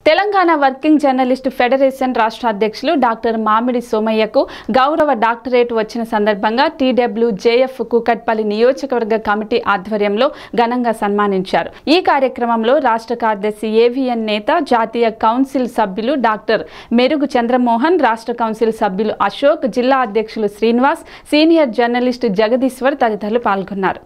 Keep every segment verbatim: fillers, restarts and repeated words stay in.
Telangana working journalist federation రాష్ట్ర అధ్యక్షులు doctor మామిడి సోమయ్యకు గౌరవ డాక్టరేట్ వచ్చిన సందర్భంగా టీడబ్ల్యూజేఎఫ్ కూకట్పల్లి నియోజకవర్గ కమిటీ ఆధ్వర్యంలో ఘనంగా సన్మానించారు. ఈ కార్యక్రమంలో రాష్ట్ర కార్యదర్శి ఏవిఎన్ నేత, జాతీయ కౌన్సిల్ సభ్యులు డాక్టర్ మెరుగు చంద్రమోహన్, రాష్ట్ర కౌన్సిల్ సభ్యులు అశోక్, జిల్లా అధ్యక్షులు శ్రీనివాస్, సీనియర్ జర్నలిస్ట్ జగదీశ్వర్ తదితరులు పాల్గొన్నారు.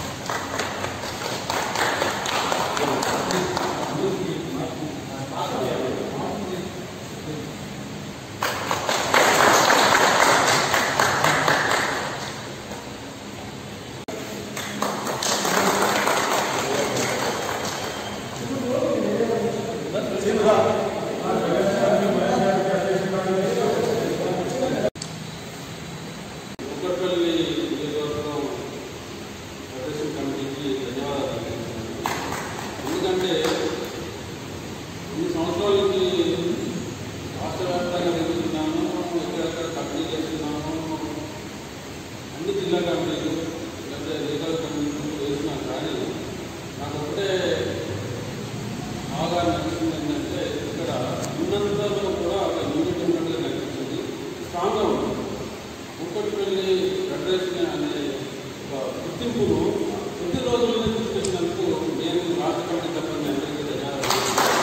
ఎందుకంటే ఈ సంవత్సరాలకి రాష్ట్ర వ్యాప్తంగా నిర్మిస్తున్నాము, ఎక్కడెక్కడ కమిటీ చేస్తున్నాము, అన్ని జిల్లా కమిటీలు లేకపోతే లీగల్ కమిటీలు చేస్తున్నాను. కానీ నాకు ఒకటే బాగా నచ్చింది ఏంటంటే ఇక్కడ ఉన్నంతలో కూడా ఒక యూనిట్ ఉన్నట్టుగా కనిపిస్తుంది, స్ట్రాంగ్గా ఉంది. కూకట్పల్లి ఫెడరేషన్ అనే ఒక గుర్తింపును కొద్ది రోజుల్లో తీసుకొచ్చినందుకు నేను రాష్ట్ర కమిటీ తరఫున అందరికీ ధన్యవాదాలు.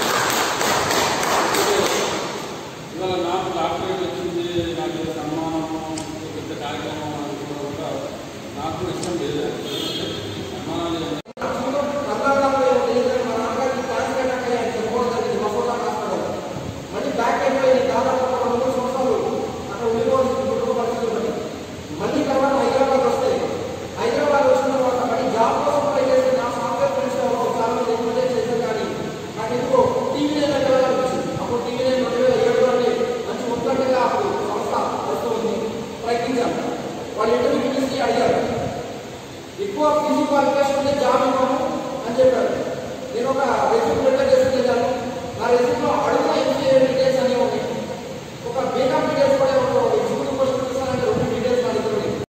ఇవాళ నాకు డాక్టరేట్ వచ్చింది, నాకు సన్మానం, పెద్ద కార్యక్రమం అనుకోవడం కూడా నాకు ఇష్టం లేదు. సన్మానాలు వాళ్ళు ఇంటర్వ్యూ చేసి అడిగారు, ఎక్కువ ఫిజికల్ క్వాలిఫికేషన్